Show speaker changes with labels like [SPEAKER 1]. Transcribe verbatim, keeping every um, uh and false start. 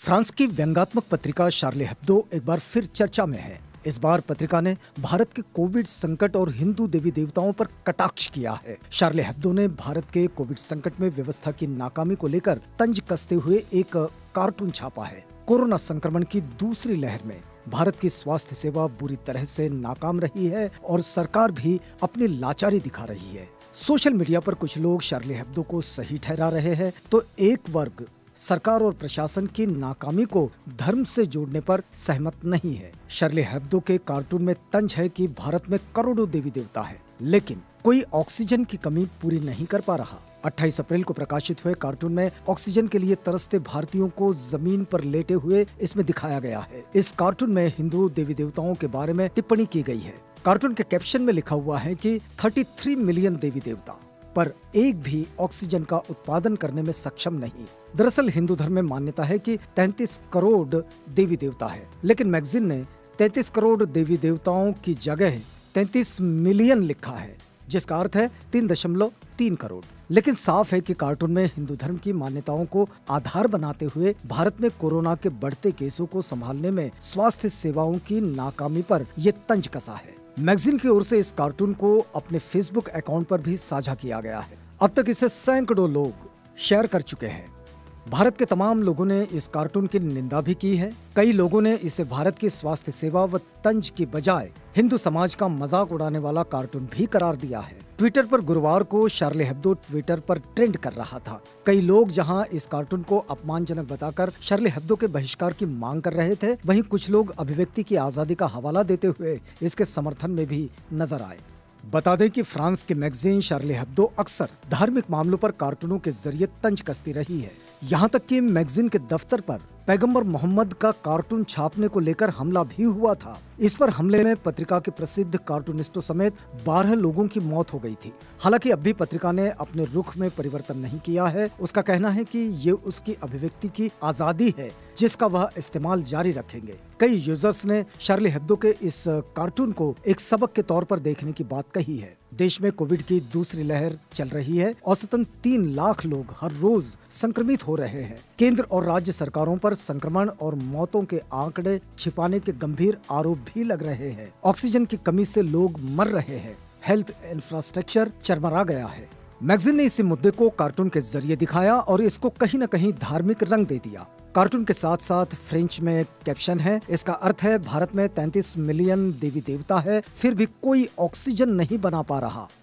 [SPEAKER 1] France की व्यंग्यात्मक पत्रिका शार्ले Hebdo एक बार फिर चर्चा में है। इस बार पत्रिका ने भारत के कोविड संकट और हिंदू देवी देवताओं पर कटाक्ष किया है। शार्ले हेब्दो ने भारत के कोविड संकट में व्यवस्था की नाकामी को लेकर तंज कसते हुए एक कार्टून छापा है। कोरोना संक्रमण की दूसरी लहर में भारत की स्वास्थ्य सेवा बुरी तरह से नाकाम रही है और सरकार भी अपनी लाचारी दिखा रही है। सोशल मीडिया पर कुछ लोग शार्ले हेब्दो को सही ठहरा रहे हैं, तो एक वर्ग सरकार और प्रशासन की नाकामी को धर्म से जोड़ने पर सहमत नहीं है। शार्ले हेब्दो के कार्टून में तंज है कि भारत में करोड़ों देवी देवता है, लेकिन कोई ऑक्सीजन की कमी पूरी नहीं कर पा रहा। अट्ठाईस अप्रैल को प्रकाशित हुए कार्टून में ऑक्सीजन के लिए तरसते भारतीयों को जमीन पर लेटे हुए इसमें दिखाया गया है। इस कार्टून में हिंदू देवी देवताओं के बारे में टिप्पणी की गई है। कार्टून के कैप्शन में लिखा हुआ है कि तैंतीस मिलियन देवी देवता, पर एक भी ऑक्सीजन का उत्पादन करने में सक्षम नहीं। दरअसल हिंदू धर्म में मान्यता है कि तैंतीस करोड़ देवी देवता है, लेकिन मैगजीन ने तैंतीस करोड़ देवी देवताओं की जगह तैंतीस मिलियन लिखा है, जिसका अर्थ है तीन दशमलव तीन करोड़। लेकिन साफ है कि कार्टून में हिंदू धर्म की मान्यताओं को आधार बनाते हुए भारत में कोरोना के बढ़ते केसों को संभालने में स्वास्थ्य सेवाओं की नाकामी पर यह तंज कसा है। मैगजीन की ओर से इस कार्टून को अपने फेसबुक अकाउंट पर भी साझा किया गया है। अब तक इसे सैकड़ों लोग शेयर कर चुके हैं। भारत के तमाम लोगों ने इस कार्टून की निंदा भी की है। कई लोगों ने इसे भारत की स्वास्थ्य सेवा व तंज की बजाय हिंदू समाज का मजाक उड़ाने वाला कार्टून भी करार दिया है। ट्विटर पर गुरुवार को शार्ले हेब्दो ट्विटर पर ट्रेंड कर रहा था। कई लोग जहां इस कार्टून को अपमानजनक बताकर शार्ले हेब्दो के बहिष्कार की मांग कर रहे थे, वहीं कुछ लोग अभिव्यक्ति की आजादी का हवाला देते हुए इसके समर्थन में भी नजर आए। बता दें कि फ्रांस की मैगजीन शार्ले हेब्दो अक्सर धार्मिक मामलों पर कार्टूनों के जरिए तंज कसती रही है। यहाँ तक कि मैगजीन के दफ्तर पर पैगंबर मोहम्मद का कार्टून छापने को लेकर हमला भी हुआ था। इस पर हमले में पत्रिका के प्रसिद्ध कार्टूनिस्टों समेत बारह लोगों की मौत हो गई थी। हालांकि अब भी पत्रिका ने अपने रुख में परिवर्तन नहीं किया है। उसका कहना है कि ये उसकी अभिव्यक्ति की आजादी है, जिसका वह इस्तेमाल जारी रखेंगे। कई यूजर्स ने शार्ले हेब्दो के इस कार्टून को एक सबक के तौर पर देखने की बात कही है। देश में कोविड की दूसरी लहर चल रही है। औसतन तीन लाख लोग हर रोज संक्रमित हो रहे हैं। केंद्र और राज्य सरकारों पर संक्रमण और मौतों के आंकड़े छिपाने के गंभीर आरोप भी लग रहे हैं। ऑक्सीजन की कमी से लोग मर रहे हैं। हेल्थ इंफ्रास्ट्रक्चर चरमरा गया है। मैगजीन ने इसी मुद्दे को कार्टून के जरिए दिखाया और इसको कहीं न कहीं धार्मिक रंग दे दिया। कार्टून के साथ साथ फ्रेंच में कैप्शन है। इसका अर्थ है भारत में तैंतीस मिलियन देवी देवता है, फिर भी कोई ऑक्सीजन नहीं बना पा रहा।